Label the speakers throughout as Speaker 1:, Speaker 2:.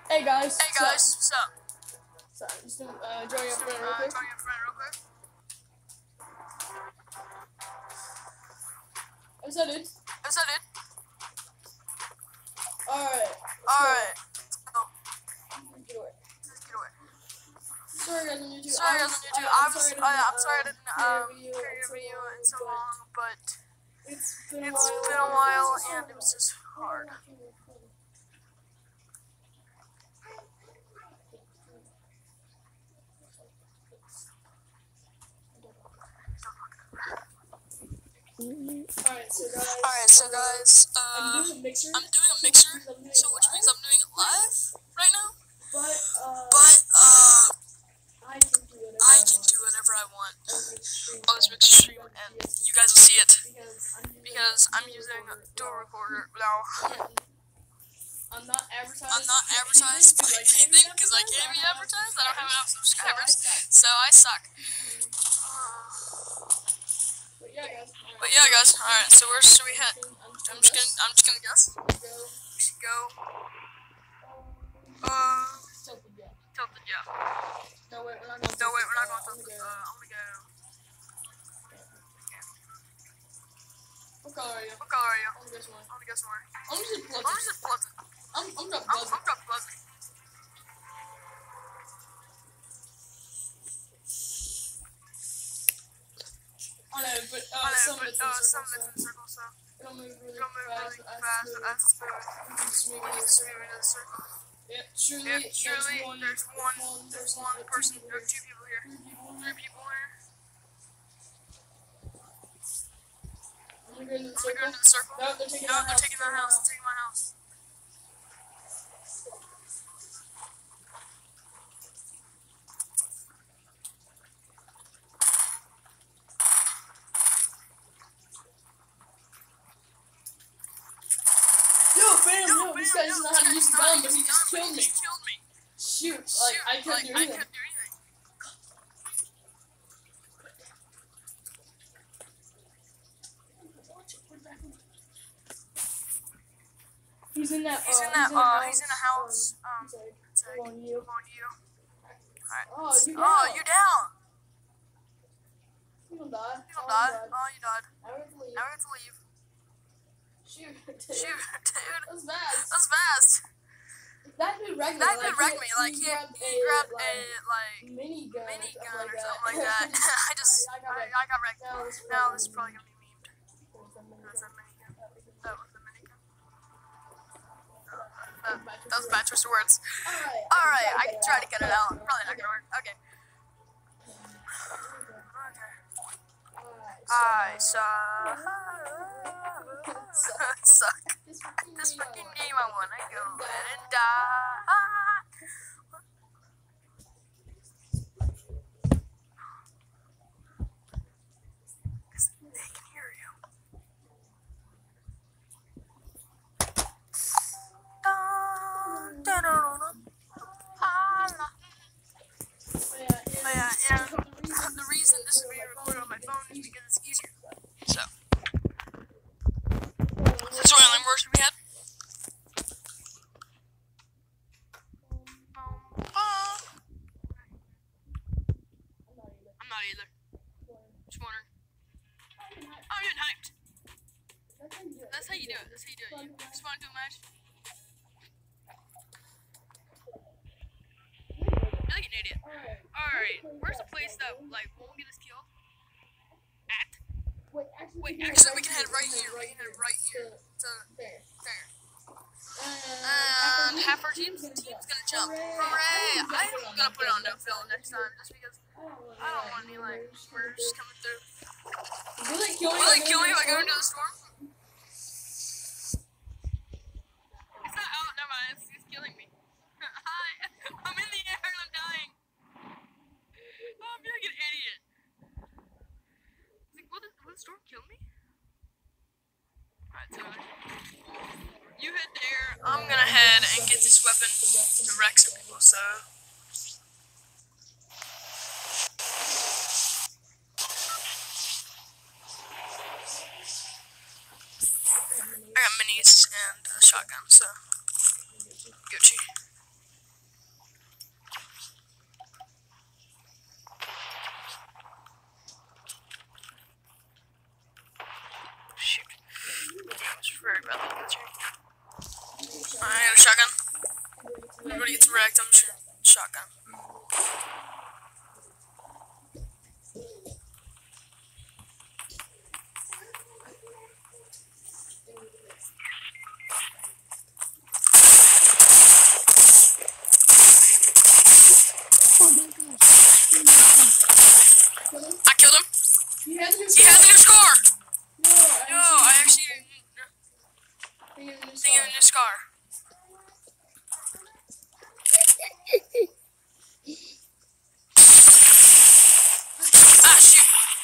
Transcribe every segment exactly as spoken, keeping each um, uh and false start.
Speaker 1: Hey guys.
Speaker 2: Hey guys, what's up?
Speaker 1: Sorry, just uh, join your friend real
Speaker 2: Uh,
Speaker 1: quick.
Speaker 2: join your friend real quick.
Speaker 1: What's up, dude?
Speaker 2: What's up, dude?
Speaker 1: Alright.
Speaker 2: Alright. Go.
Speaker 1: Get away.
Speaker 2: Let's get away.
Speaker 1: Sorry guys on YouTube.
Speaker 2: Sorry
Speaker 1: I
Speaker 2: guys
Speaker 1: was,
Speaker 2: on YouTube.
Speaker 1: I,
Speaker 2: I'm,
Speaker 1: I'm sorry,
Speaker 2: I,
Speaker 1: I
Speaker 2: I'm sorry I
Speaker 1: didn't
Speaker 2: didn't
Speaker 1: uh,
Speaker 2: um,
Speaker 1: create
Speaker 2: create a
Speaker 1: a
Speaker 2: video
Speaker 1: video
Speaker 2: in so
Speaker 1: but
Speaker 2: long, but
Speaker 1: it's been a
Speaker 2: it's
Speaker 1: while.
Speaker 2: been a while and it was just hard.
Speaker 1: Alright, so guys.
Speaker 2: Alright, so guys, uh,
Speaker 1: I'm doing a mixer.
Speaker 2: I'm doing a mixer, so which means I'm doing it live right now.
Speaker 1: But uh,
Speaker 2: But uh,
Speaker 1: I can do whatever
Speaker 2: I
Speaker 1: I
Speaker 2: can
Speaker 1: want.
Speaker 2: do whatever I want
Speaker 1: On
Speaker 2: on this mixer stream, and you guys will see it because I'm using a dual recorder now.
Speaker 1: I'm not advertised.
Speaker 2: I'm not advertised by anything because I can't be advertised. I don't have enough subscribers, so I suck.
Speaker 1: But yeah, guys.
Speaker 2: But yeah, guys. All right. So where should we head? I'm just gonna. I'm just gonna guess. We should go. Uh, Tilted. Yeah.
Speaker 1: No wait, we're not going.
Speaker 2: No wait, we're not going Tilted. Uh, I'm gonna go.
Speaker 1: What color are you?
Speaker 2: What color are you?
Speaker 1: I'm gonna guess one.
Speaker 2: I'm gonna guess more.
Speaker 1: I'm just
Speaker 2: I'm
Speaker 1: Pleasant.
Speaker 2: just Pleasant.
Speaker 1: I'm I'm not
Speaker 2: I'm,
Speaker 1: Pleasant.
Speaker 2: I'm not Pleasant.
Speaker 1: I know, but uh,
Speaker 2: I know,
Speaker 1: some of
Speaker 2: but
Speaker 1: it's
Speaker 2: uh,
Speaker 1: in
Speaker 2: some
Speaker 1: circles,
Speaker 2: of it's in circles, so
Speaker 1: so it'll move really
Speaker 2: it'll move
Speaker 1: fast.
Speaker 2: really
Speaker 1: as
Speaker 2: fast.
Speaker 1: smooth.
Speaker 2: That's smooth.
Speaker 1: We can just move
Speaker 2: We
Speaker 1: in
Speaker 2: can
Speaker 1: a
Speaker 2: just
Speaker 1: circle.
Speaker 2: move in a circle.
Speaker 1: Yep, surely,
Speaker 2: Yeah, surely
Speaker 1: there's one,
Speaker 2: there's one, there's one
Speaker 1: like,
Speaker 2: person,
Speaker 1: two people
Speaker 2: or
Speaker 1: here.
Speaker 2: two people here,
Speaker 1: Three people
Speaker 2: three people here.
Speaker 1: I'm gonna go into the
Speaker 2: I'm gonna
Speaker 1: circle.
Speaker 2: go into the circle.
Speaker 1: No, they're taking
Speaker 2: No,
Speaker 1: my
Speaker 2: they're
Speaker 1: house.
Speaker 2: taking my house. They're taking my house.
Speaker 1: Yo, bam,
Speaker 2: Yo,
Speaker 1: yo, this
Speaker 2: bam,
Speaker 1: guy doesn't
Speaker 2: yo,
Speaker 1: know how to
Speaker 2: this
Speaker 1: use the
Speaker 2: guy's
Speaker 1: gun,
Speaker 2: not
Speaker 1: but he
Speaker 2: using
Speaker 1: just
Speaker 2: the gun,
Speaker 1: killed
Speaker 2: but
Speaker 1: me.
Speaker 2: he just killed me.
Speaker 1: Shoot, like,
Speaker 2: Shoot,
Speaker 1: I couldn't
Speaker 2: like,
Speaker 1: do
Speaker 2: I
Speaker 1: anything.
Speaker 2: couldn't do anything.
Speaker 1: He's in that,
Speaker 2: He's
Speaker 1: uh,
Speaker 2: in that,
Speaker 1: he's in a
Speaker 2: uh,
Speaker 1: house.
Speaker 2: he's in a house. Um,
Speaker 1: He's like,
Speaker 2: it's like,
Speaker 1: on you.
Speaker 2: on you. Alright.
Speaker 1: Oh, you down.
Speaker 2: Oh, you down.
Speaker 1: You don't die.
Speaker 2: You don't
Speaker 1: Oh,
Speaker 2: die.
Speaker 1: you died.
Speaker 2: Oh, you died.
Speaker 1: Now we have to leave.
Speaker 2: Now we have to leave.
Speaker 1: Shoot, dude.
Speaker 2: Shoot, dude.
Speaker 1: That was fast.
Speaker 2: That was fast.
Speaker 1: That dude wrecked me.
Speaker 2: That
Speaker 1: like,
Speaker 2: dude wrecked me. Like, he,
Speaker 1: grabbed
Speaker 2: he
Speaker 1: a,
Speaker 2: grabbed
Speaker 1: like,
Speaker 2: a, like,
Speaker 1: minigun,
Speaker 2: minigun
Speaker 1: like
Speaker 2: or something like that. I just,
Speaker 1: I
Speaker 2: I,
Speaker 1: got wrecked.
Speaker 2: I got wrecked.
Speaker 1: Now this is
Speaker 2: Now
Speaker 1: probably
Speaker 2: this is probably gonna be memed.
Speaker 1: minigun.
Speaker 2: That was a minigun. That was a minigun.
Speaker 1: That,
Speaker 2: That, that was bad choice of words.
Speaker 1: Alright,
Speaker 2: Alright, I can try to get it out. Probably not gonna work. Okay. Okay. I suck. Suck.
Speaker 1: This
Speaker 2: This fucking game I wanna go and die. They can hear you. Dun, dun, dun, dun, dun. Ah, no. But yeah, yeah. The reason this is being recorded on my phone is because it's easier. So. That's why only worse we had. I'm not either. Just wondering. I'm getting hyped. That's how you do it. That's how you do it. You just want to do a match. You're like an idiot. Alright, where's the place that like won't get us killed? At? Wait, actually we can head right here. We can head right here. To
Speaker 1: there.
Speaker 2: there. And half our team's team's gonna jump. Hooray! I'm gonna put it on no fill next time just because I don't want any like spurs coming through.
Speaker 1: Will they kill me?
Speaker 2: Will they kill me by going to the storm? It's not out, never mind, it's, it's killing me. Hi, I'm in the air and I'm dying. Oh, I'm like an idiot. It's like, will the, will the storm kill me? Alright, so you head there, I'm gonna head and get this weapon to wreck some people, so. I got minis and a shotgun, so Gucci. everybody gets wrecked, I'm shooting shotgun. I killed him.
Speaker 1: He has a new
Speaker 2: He has a new scar.
Speaker 1: No,
Speaker 2: No, I actually
Speaker 1: He has a new
Speaker 2: think of a new scar. Ah, shoot.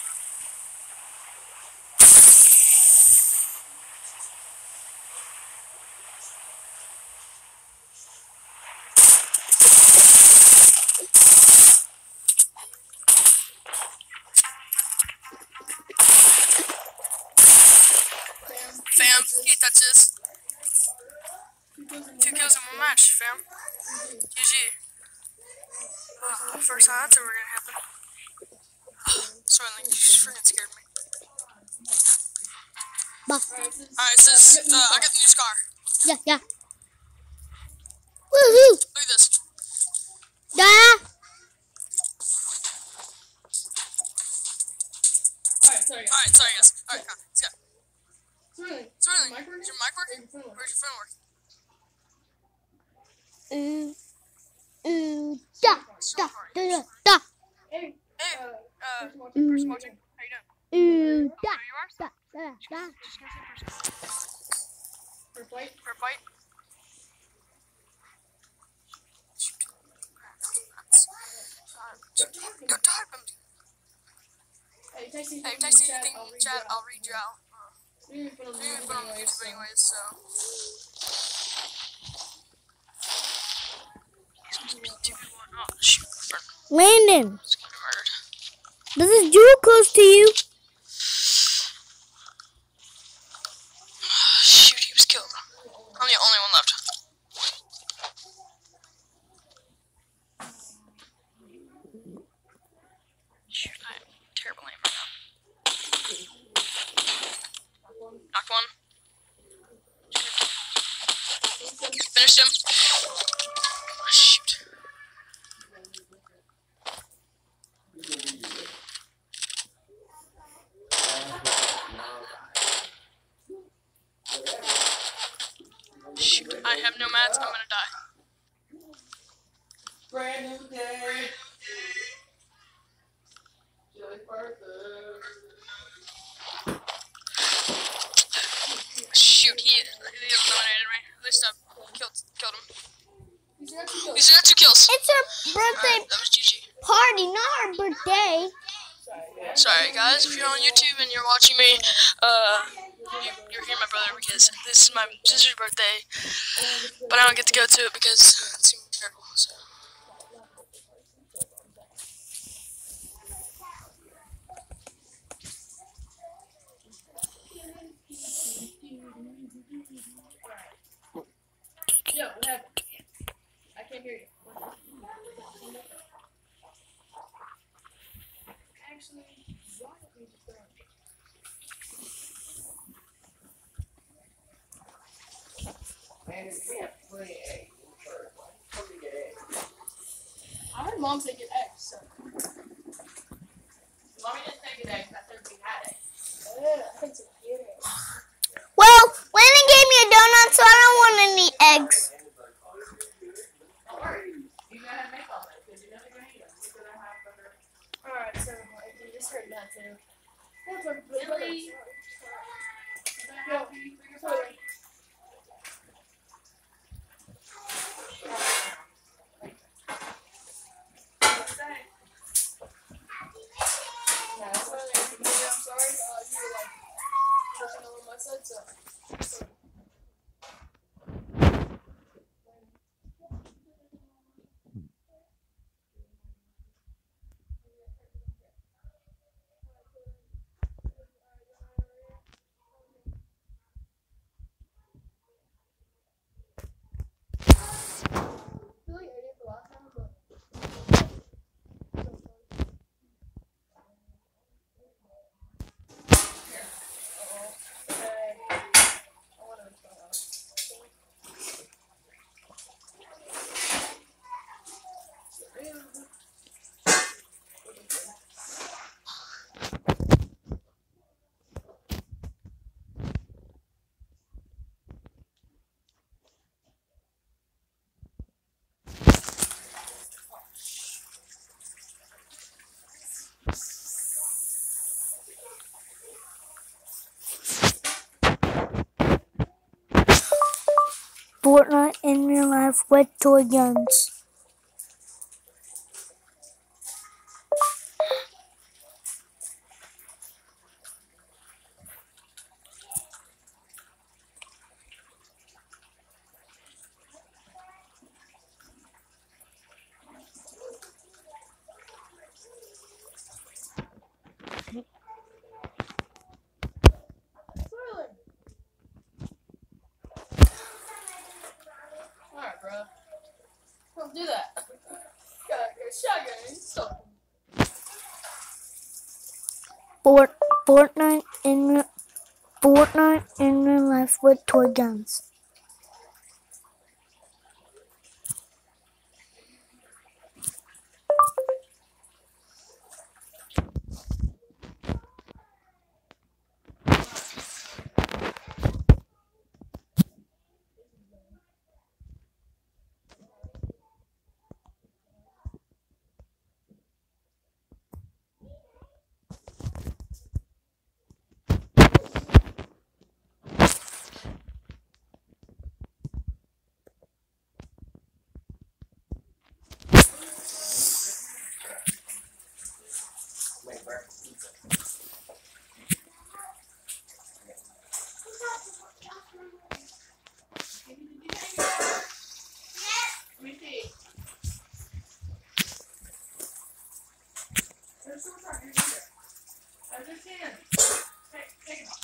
Speaker 2: Fam, he touches. Two kills in one match, fam. G G. Uh, first time that's ever gonna happen. Sorry, Link, you just freaking scared me.
Speaker 3: Bah.
Speaker 2: Alright, so this, uh, I got the new scar.
Speaker 3: Yeah, yeah. Woohoo!
Speaker 2: Look at this.
Speaker 3: Yeah.
Speaker 1: Alright, sorry.
Speaker 2: Alright, sorry guys. Alright, come on, let's go.
Speaker 1: Sorry.
Speaker 2: Sorry,
Speaker 1: Mic
Speaker 2: Link,
Speaker 1: working?
Speaker 2: is your mic working?
Speaker 1: Your phone working?
Speaker 2: Where's your phone working?
Speaker 3: Ooh, ooh, da,
Speaker 2: So
Speaker 3: da,
Speaker 2: hard.
Speaker 3: da, da, da.
Speaker 1: Hey,
Speaker 2: Hey,
Speaker 1: uh,
Speaker 2: uh,
Speaker 1: person watching.
Speaker 2: person watching, how you doing?
Speaker 3: Ooh,
Speaker 2: Oh,
Speaker 3: da,
Speaker 2: who you are?
Speaker 3: da, da, da.
Speaker 2: Just gonna say person.
Speaker 1: For a fight.
Speaker 2: For a fight? Shoot. Go type him.
Speaker 1: Hey, text me
Speaker 2: Hey,
Speaker 1: anything
Speaker 2: text
Speaker 1: in
Speaker 2: me anything
Speaker 1: I'll
Speaker 2: in
Speaker 1: read
Speaker 2: chat,
Speaker 1: you out.
Speaker 2: I'll read you out. Uh,
Speaker 1: We didn't put on
Speaker 2: we
Speaker 1: the
Speaker 2: didn't put on
Speaker 1: anyways,
Speaker 2: YouTube
Speaker 1: so-
Speaker 2: anyways, so. Two people in- oh, shoot.
Speaker 3: Landon,
Speaker 2: Just gonna be murdered.
Speaker 3: this is Jewel close to you.
Speaker 2: Shoot, he was killed. I'm the only one left. Shoot, I am terrible aim right now. Knocked one. Finished him. Oh, shoot. Shoot, I have no mats, I'm gonna die.
Speaker 1: Brand new day. Jilly's birthday.
Speaker 2: Shoot, he, he eliminated me. At least I killed, killed him.
Speaker 1: He's got two kills.
Speaker 2: He's got two kills.
Speaker 3: It's her birthday
Speaker 2: Alright, that was G G.
Speaker 3: party, not her birthday.
Speaker 1: Sorry, yeah.
Speaker 2: Sorry guys, if you're on YouTube and you're watching me, uh, you, you're hearing my brother because this is my sister's birthday, but I don't get to go to it because it's terrible. So.
Speaker 1: Yo, what happened? I can't hear you. Actually, why don't we just go on? Man, we have plenty of eggs. How do we get eggs? I heard Mom say get eggs, so. Mommy didn't say get eggs, I said we had eggs. Yeah, I think it's a get eggs.
Speaker 3: Well, Landon gave me a donut, so I don't want any eggs.
Speaker 1: Don't worry. You gotta have make all that, because you're never gonna eat them. You're gonna have butter. Alright, so I just heard that too. That's a good Billy. Yo, sorry. Yeah, that's why I'm sorry. Uh, you were like pushing over my side, so.
Speaker 3: Fortnite in real life with toy guns.
Speaker 1: Alright, bro. Don't do that. Got a shotgun. So.
Speaker 3: Fort Fortnite in re Fortnite in real life with toy guns.
Speaker 1: Let me see. There's some right here. How's your chin? Take, take them off.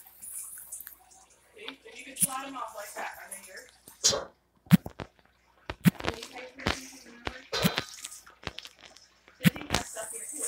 Speaker 1: See? If you could slide them off like that, right here. Can you take your pieces and numbers? Did he have stuff here too?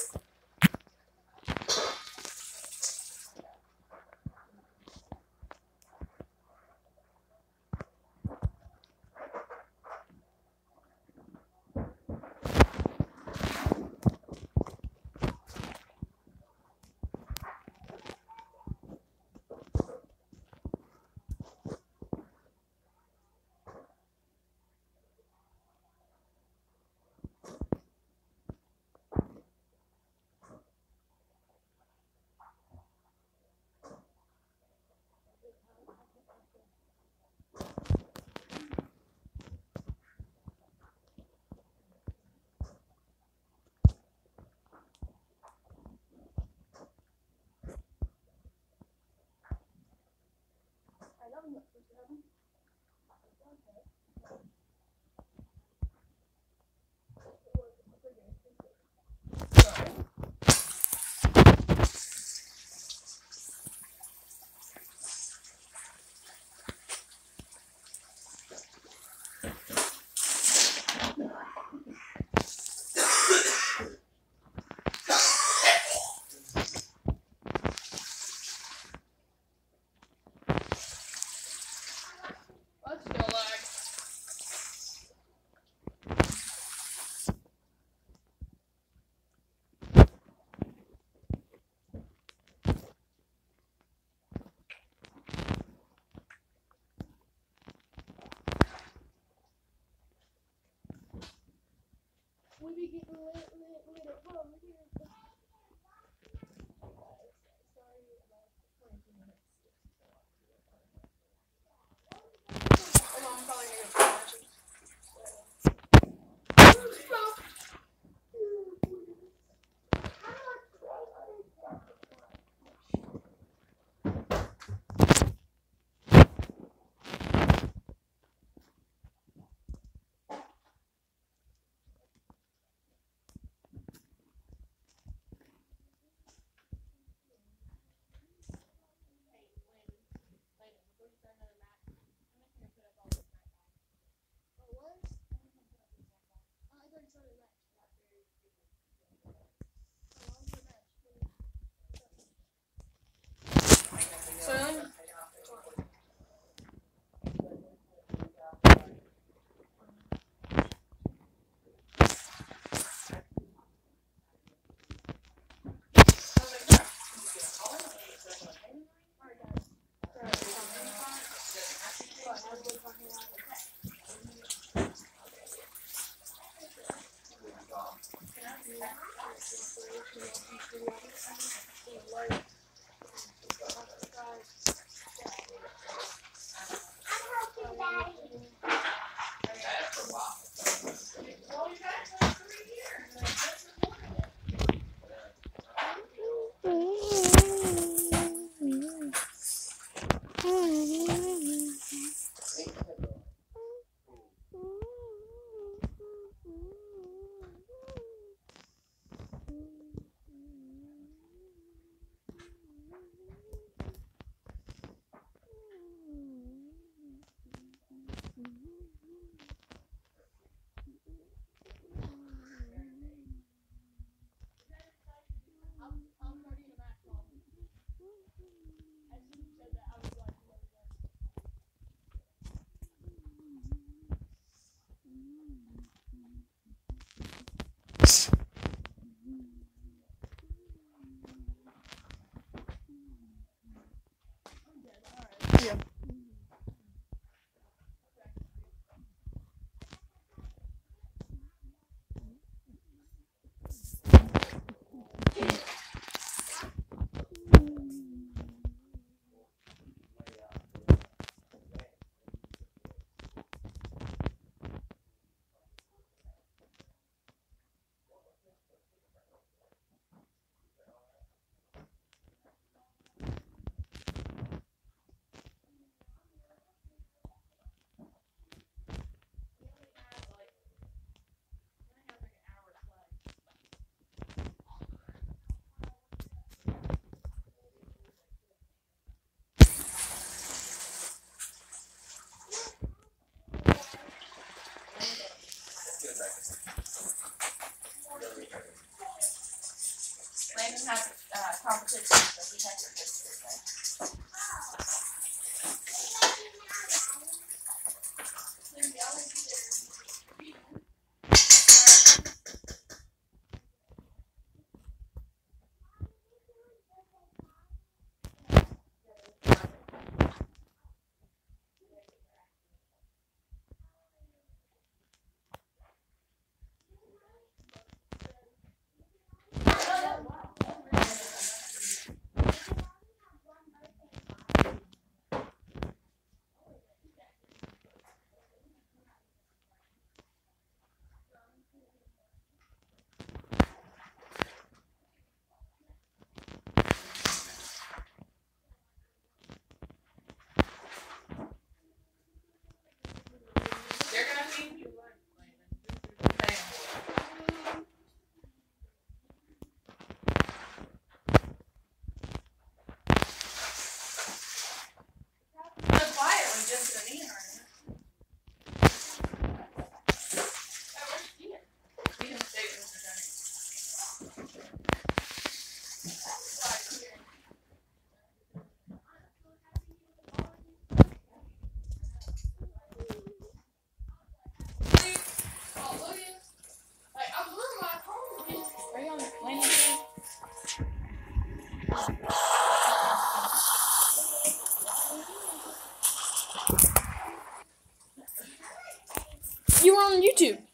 Speaker 1: Let's go, lag. We be getting lit, lit, lit at home here. Sorry about twenty-two minutes. Hold on, I'm probably gonna go to Landon has uh, competition, but he has to get this thing. They're gonna feed you lunch, Landon. Pay 'em for it. So quiet when Jim's gonna eat right now. Oh, where's Ian? We can stay with Mister Johnny. Right here. Oh, look at like, I blew my phone. Are you on Landon?
Speaker 2: You were on YouTube.